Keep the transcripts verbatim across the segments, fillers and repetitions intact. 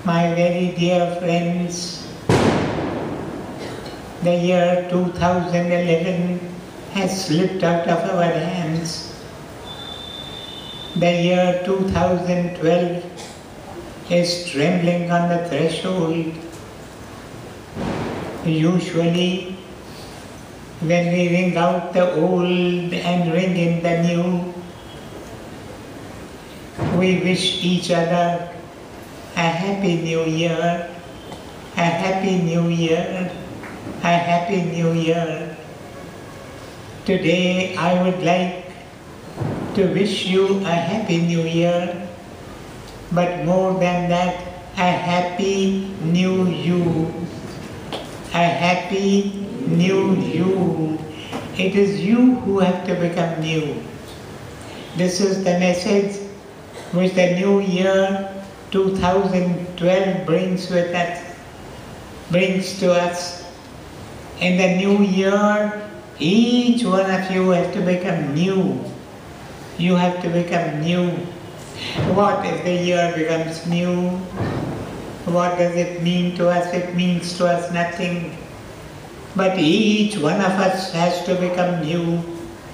My very dear friends, the year two thousand eleven has slipped out of our hands. The year two thousand twelve is trembling on the threshold. Usually, when we ring out the old and ring in the new, we wish each other a happy new year, a happy new year, a happy new year. Today I would like to wish you a happy new year, but more than that, a happy new you. A happy new you. It is you who have to become new. This is the message which the new year two thousand twelve brings with us, brings to us. In the new year, each one of you has to become new. You have to become new. What if the year becomes new? What does it mean to us? It means to us nothing. But each one of us has to become new.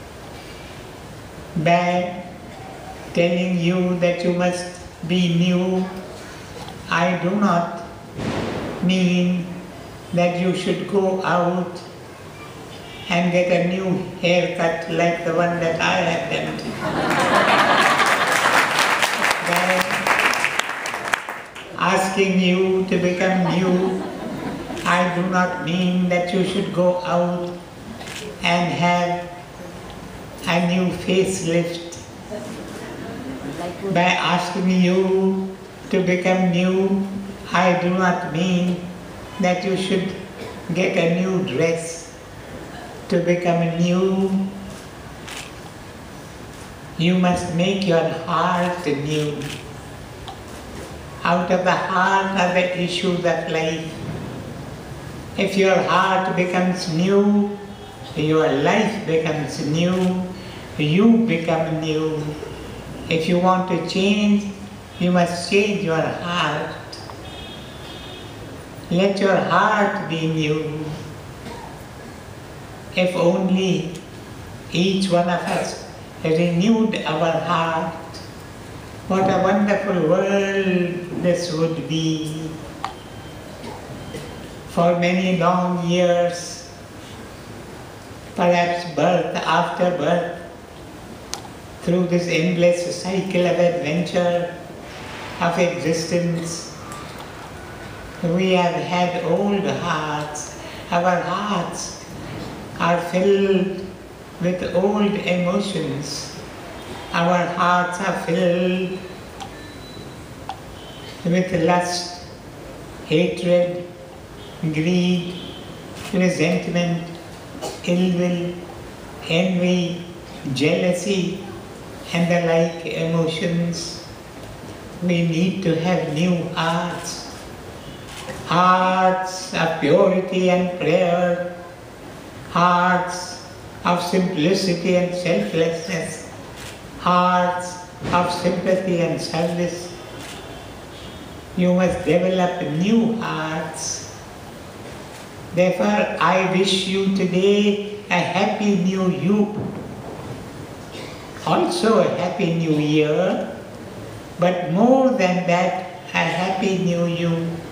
By telling you that you must be new, I do not mean that you should go out and get a new haircut like the one that I have done. By asking you to become new, I do not mean that you should go out and have a new facelift. By asking you to become new, I do not mean that you should get a new dress to become new. You must make your heart new. Out of the heart are the issues of life. If your heart becomes new, your life becomes new, you become new. If you want to change, you must change your heart. Let your heart be new. If only each one of us renewed our heart, what a wonderful world this would be. For many long years, perhaps birth after birth, through this endless cycle of adventure, of existence, we have had old hearts. Our hearts are filled with old emotions. Our hearts are filled with lust, hatred, greed, resentment, ill will, envy, jealousy, and the like emotions. We need to have new hearts, hearts of purity and prayer, hearts of simplicity and selflessness, hearts of sympathy and service. You must develop new hearts. Therefore, I wish you today a happy new you. Also a happy new year, but more than that, a happy new you.